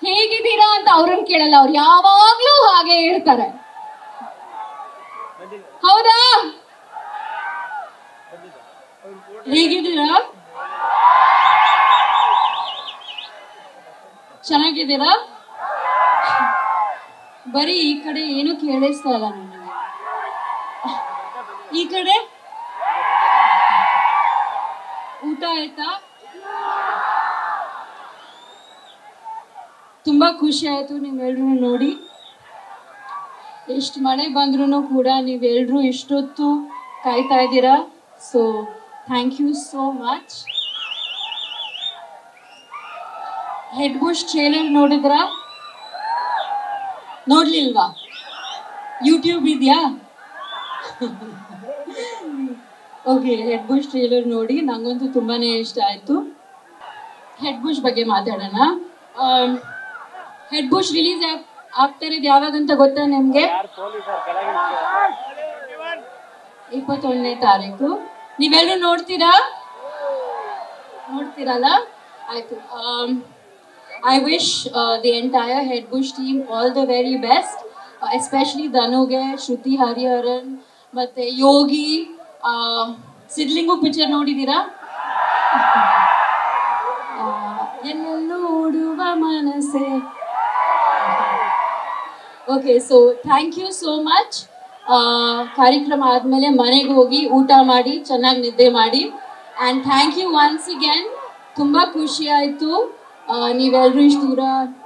ಹೇಗಿದ್ದೀರಾ ಅಂತ ಅವ್ರನ್ನ ಕೇಳಲ್ಲ, ಅವ್ರು ಯಾವಾಗ್ಲೂ ಹಾಗೆ ಹೇಳ್ತಾರೆ. ಹೌದಾ? ಹೇಗಿದ್ದೀರಾ? ಚೆನ್ನಾಗಿದ್ದೀರಾ? ಬರೀ ಈ ಕಡೆ ಏನು ಕೇಳಿಸ್ತಾ ಇಲ್ಲ ನನಗೆ. ಈ ಕಡೆ ಊಟ ಆಯ್ತಾ? ತುಂಬಾ ಖುಷಿ ಆಯ್ತು ನೀವೆಲ್ರೂ ನೋಡಿ. ಎಷ್ಟು ಮಳೆ ಬಂದ್ರೂ ಕೂಡ ನೀವೆಲ್ರೂ ಇಷ್ಟೊತ್ತು ಕಾಯ್ತಾ ಇದ್ದೀರಾ. So thank you so much. Head Bush trailer ನೋಡಿದ್ರಾ? ನೋಡ್ಲಿಲ್ವಾ? ಯೂಟ್ಯೂಬ್ ಇದೆಯಾ? ಓಕೆ, ಹೆಡ್ ಬುಷ್ ಟ್ರೇಲರ್ ನೋಡಿ, ನಂಗಂತೂ ತುಂಬಾನೇ ಇಷ್ಟ ಆಯ್ತು. ಹೆಡ್ ಬುಷ್ ಬಗ್ಗೆ ಮಾತಾಡೋಣ. ಹೆಡ್ ಬುಷ್ ರಿಲೀಸ್ ಆಗ್ತಾ ಇರೋದು ಯಾವಾಗ ಅಂತ ಗೊತ್ತಾ ನಿಮ್ಗೆ? 21ನೇ ತಾರೀಕು. ನೀವೆಲ್ಲರೂ ನೋಡ್ತೀರಾ? ನೋಡ್ತೀರಲ್ಲ? ಆಯ್ತು. I wish the entire Head Bush team all the very best, especially Dhanuge, Shruti Hariharan, ಮತ್ತೆ ಯೋಗಿ. ಸಿದ್ಲಿಂಗು ಪಿಕ್ಚರ್ ನೋಡಿದ್ದೀರಾ? ಎಲ್ಲೆಲ್ಲೂ ಓಡುವ ಮನಸ್ಸೆ. Okay, so thank you so much. ಕಾರ್ಯಕ್ರಮ ಆದಮೇಲೆ ಮನೆಗೆ ಹೋಗಿ ಊಟ ಮಾಡಿ ಚೆನ್ನಾಗಿ ನಿದ್ದೆ ಮಾಡಿ. And thank you once again. ತುಂಬ ಖುಷಿ ಆಯಿತು ನೀವೆಲ್ಲರೂ ಇಷ್ಟು ದೂರ